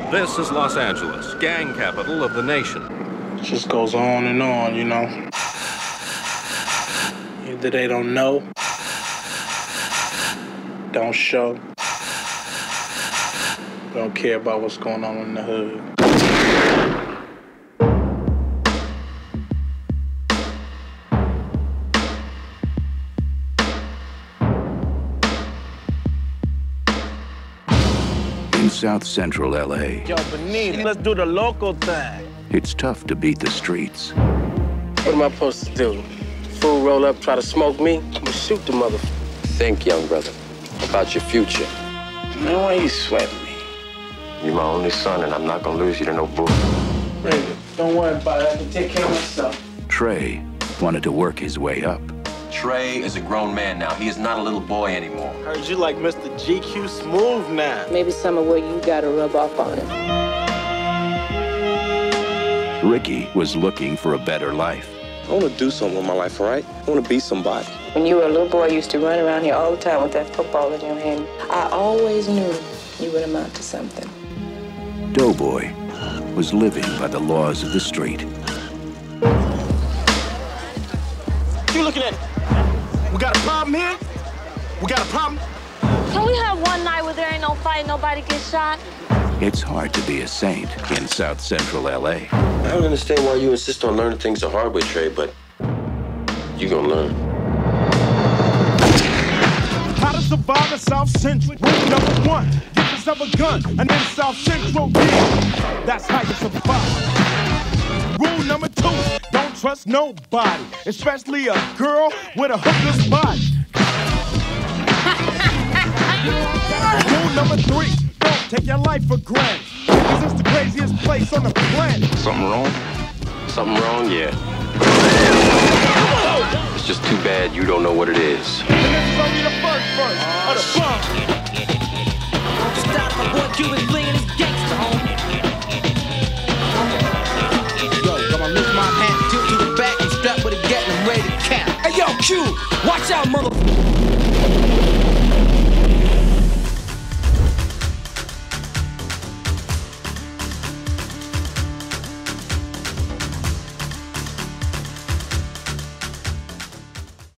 This is Los Angeles, gang capital of the nation. It just goes on, you know. Either they don't know, don't show, don't care about what's going on in the hood. In South Central LA, Yo, Benito, let's do the local thing. it's tough to beat the streets. What am I supposed to do? Fool roll up, try to smoke me? I'm gonna shoot the motherfucker. Think, young brother, about your future. Man, why you sweating me? You're my only son, and I'm not gonna lose you to no bull. Baby, don't worry about it. I can take care of myself. Trey wanted to work his way up. Trey is a grown man now. He is not a little boy anymore. Heard you like Mr. GQ Smooth now. Maybe some of what you gotta rub off on him. Ricky was looking for a better life. I wanna do something with my life, all right? I wanna be somebody. When you were a little boy, you used to run around here all the time with that football in your hand. I always knew you would amount to something. Doughboy was living by the laws of the street. What you looking at? We got a problem here? We got a problem? Can we have one night where there ain't no fight, nobody gets shot? It's hard to be a saint in South Central LA. I don't understand why you insist on learning things the hard way, Trey, but you gonna learn. How to survive in South Central. Rule number 1, get yourself a gun, and then South Central, yeah. That's how you survive. Rule number 2, don't trust nobody, especially a girl with a hooker's body. Rule number 3, don't take your life for granted, because it's the craziest place on the planet. Something wrong? Something wrong, yeah. It's just too bad you don't know what it is. And this is only the first verse of the song. Stop, my boy Cuban flinging his gangsta home. Yo, gonna lift my hat, tilt to the back, and strap with a gat and I'm ready to cap. Hey, yo, Q, watch out, mother.